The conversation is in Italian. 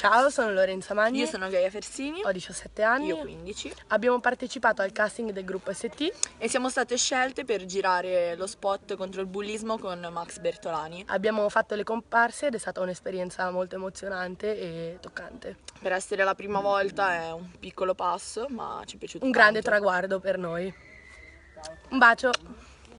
Ciao, sono Lorenza Magni. Io sono Gaia Fersini. Ho 17 anni. Io 15. Abbiamo partecipato al casting del gruppo ST e siamo state scelte per girare lo spot contro il bullismo con Max Bertolani. Abbiamo fatto le comparse ed è stata un'esperienza molto emozionante e toccante. Per essere la prima volta è un piccolo passo, ma ci è piaciuto Un tanto. grande traguardo per noi. Un bacio!